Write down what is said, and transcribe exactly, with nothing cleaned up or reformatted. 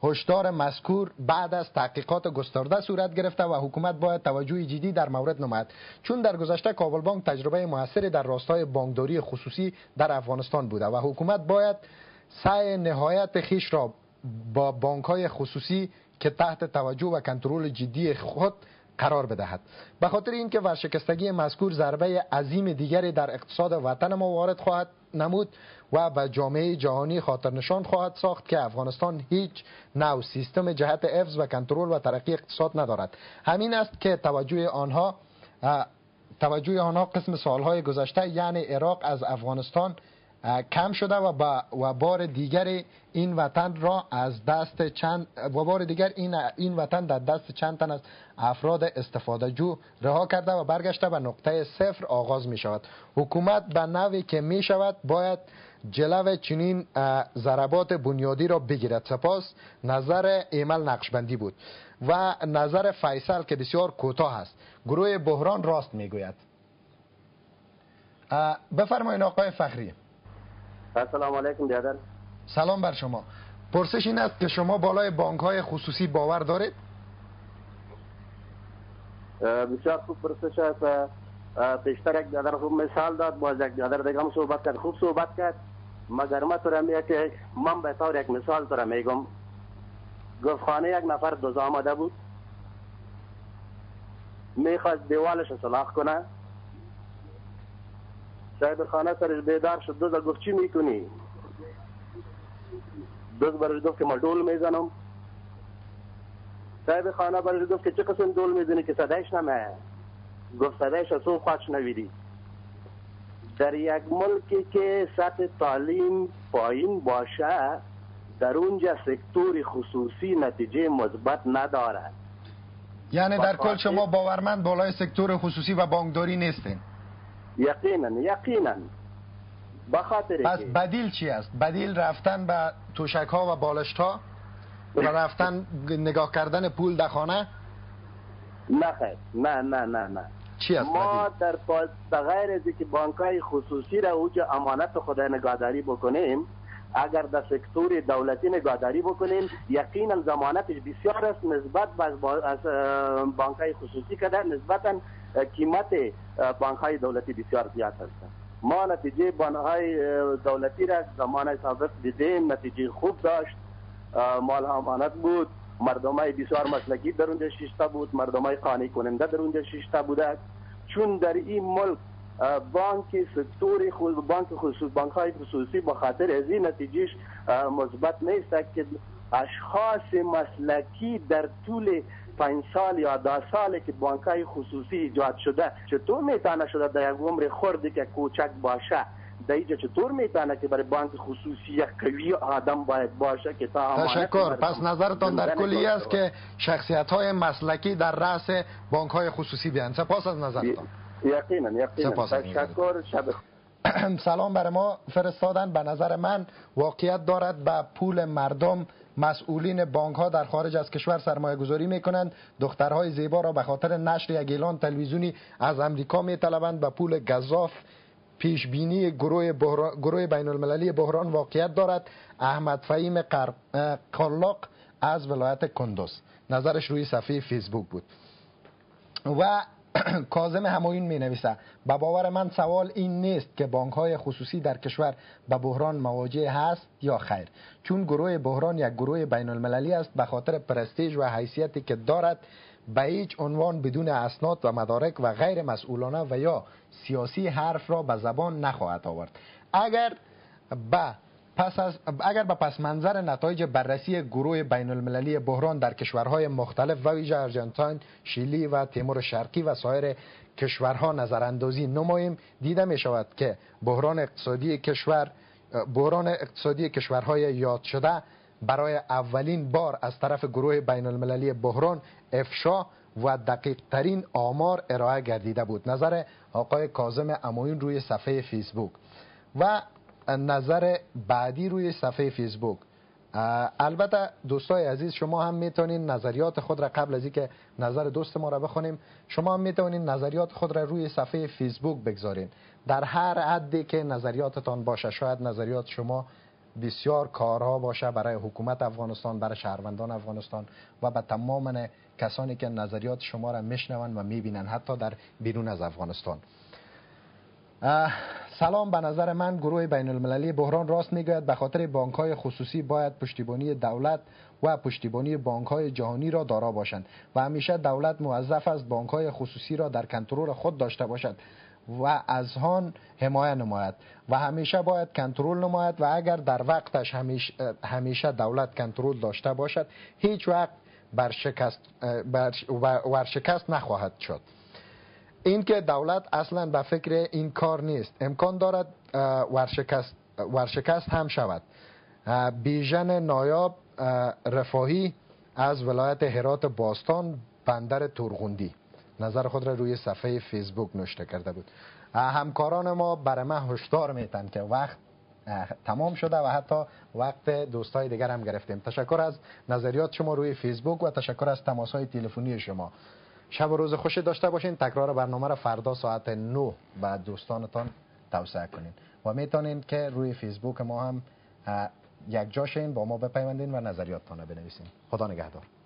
هشدار مذکور بعد از تحقیقات گسترده صورت گرفته و حکومت باید توجه جدی در مورد نماید، چون در گذشته کابل بانک تجربه موثری در راستای بانکداری خصوصی در افغانستان بوده و حکومت باید سعی نهایت خیش را با بانک‌های خصوصی که تحت توجه و کنترل جدی خود قرار بدهد. به خاطر اینکه ورشکستگی مذکور ضربه عظیم دیگری در اقتصاد وطن ما وارد خواهد نمود و به جامعه جهانی خاطرنشان خواهد ساخت که افغانستان هیچ نوع سیستم جهت حفظ و کنترل و ترقی اقتصاد ندارد. همین است که توجه آنها توجه آنها قسم سالهای گذشته یعنی عراق از افغانستان کم شده و با و بار دیگر این وطن را از دست چند و بار دیگر این این وطن در دست چند تن از افراد استفاده جو رها کرده و برگشته به نقطه صفر آغاز می شود. حکومت به نوعی که می شود باید جلو چنین ضربات بنیادی را بگیرد. سپاس. نظر ایمل نقشبندی بود و نظر فیصل که بسیار کوتاه است. گروه بحران راست می گوید. بفرمایید آقای فخری. السلام علیکم برادر. سلام بر شما. پرسش این است که شما بالای بانک‌های خصوصی باور دارید؟ بسیار خوب پرسش است. پیشتر یک برادر خوب مثال داد، باز یک برادر دیگه هم صحبت کرد، خوب صحبت کرد. مگر من تو را میگم که من به طور یک مثال تو را میگم. گفت خانه یک نفر دوز آمده بود، میخواست دیوالش صلاح کنه. صاحب خانه سرش بیدار شد، دوز گفت چی میکنی؟ دوز برش گفت که من ډول میزنم. صاحب خانه برش گفت که چه قسم ډول میزنی که صدایش نمه؟ گفت صدایش اصلا خواهش نویدی. در یک ملکی که سطح تعلیم پایین باشه در اونجا سکتور خصوصی نتیجه مثبت نداره. یعنی در کل شما باورمند بالای سکتور خصوصی و بانکداری نیستین؟ یقینا یقینا. بخاطر پس بدیل چی است؟ بدیل رفتن به توشک ها و بالشت ها و رفتن نگاه کردن پول در خانه؟ نه خیر، نه نه نه نه. چی است ما بدیل؟ در پاس غیر از که بانک های خصوصی را اوجه امانت خود نگهداری بکنیم، اگر در سکتور دولتی نگهداری بکنیم یقینا ضمانتش بسیار است نسبت به از بانک های خصوصی که در نسبتا قیمت بانک های دولتی بسیار زیاد هست. ما نتیجه بانک های دولتی را زمان سابق دیدیم، نتیجه خوب داشت، مال امانت بود، مردم های بسیار مسلکی در اونجا شیشتا بود، مردم های قانع کننده در اونجا شیشتا بوده. چون در این ملک بانک سکتور خود بانک خصوصی بانک های خصوصی به خاطر از این نتیجهش مثبت نیست که اشخاص مسلکی در طول پنج سال یا ده سالی که بانک های خصوصی ایجاد شده چطور میتونه شده در یک عمر خردی که کوچک باشه در اینجا چطور میتونه که برای بانک خصوصی یک قوی آدم باید باشه که تا امانت. تشکر. پس نظرتان در کلی است که شخصیت های مسلکی در رأس بانک های خصوصی بیان. سپاس از نظرتان. یقینا یقینا. تشکر. شب سلام بر ما فرستادن. به نظر من واقعیت دارد به پول مردم مسئولین بانک ها در خارج از کشور سرمایه گذاری می کنند. دخترهای زیبا را به خاطر نشر یک اعلان تلویزیونی از امریکا می طلبند به پول گزاف. پیش بینی گروه, بحران... گروه بین المللی بحران واقعیت دارد. احمد فهیم قر... قلاق از ولایت کندوز. نظرش روی صفحه فیسبوک بود. و کاظم همایون می نویسه به باور من سوال این نیست که بانک های خصوصی در کشور به بحران مواجه هست یا خیر، چون گروه بحران یک گروه بین المللی است. به خاطر پرستیژ و حیثیتی که دارد به هیچ عنوان بدون اسناد و مدارک و غیر مسئولانه و یا سیاسی حرف را به زبان نخواهد آورد. اگر به پس از اگر به پس منظر نتایج بررسی گروه بین المللی بحران در کشورهای مختلف و ویژه آرژانتین، شیلی و تیمور شرقی و سایر کشورها نظراندازی نماییم، دیده می شود که بحران اقتصادی کشور بحران اقتصادی کشورهای یاد شده برای اولین بار از طرف گروه بین المللی بحران افشا و دقیق ترین آمار ارائه گردیده بود. نظر آقای کاظم همایون روی صفحه فیسبوک. و نظر بعدی روی صفحه فیسبوک. البته دوستای عزیز شما هم میتونین نظریات خود را قبل از اینکه نظر دوست ما را بخونیم شما هم میتونین نظریات خود را روی صفحه فیسبوک بگذارین در هر حدی که نظریاتتان باشه. شاید نظریات شما بسیار کارها باشه برای حکومت افغانستان، برای شهروندان افغانستان و به تمام کسانی که نظریات شما را میشنوند و میبینند حتی در بیرون از افغانستان. سلام، به نظر من گروه بین المللی بحران راست میگوید. به خاطر بانک های خصوصی باید پشتیبانی دولت و پشتیبانی بانک های جهانی را دارا باشند و همیشه دولت موظف است بانک های خصوصی را در کنترل خود داشته باشد و از آن حمایت نماید و همیشه باید کنترل نماید و اگر در وقتش همیشه, همیشه دولت کنترل داشته باشد هیچ وقت بر شکست, بر ورشکست نخواهد شد. این که دولت اصلا به فکر این کار نیست، امکان دارد ورشکست, ورشکست هم شود. بیژن نایاب رفاهی از ولایت هرات باستان، بندر تورغوندی، نظر خود را روی صفحه فیسبوک نوشته کرده بود. همکاران ما برای من هشدار میتن که وقت تمام شده و حتی وقت دوستای دیگر هم گرفتیم. تشکر از نظریات شما روی فیسبوک و تشکر از تماس‌های تلفنی شما. شب و روز خوشی داشته باشین. تکرار برنامه را فردا ساعت نه به دوستانتان توصیه کنین و میتونین که روی فیسبوک ما هم یک جاشین با ما بپیوندین و نظریاتتان بنویسین. خدا نگهدار.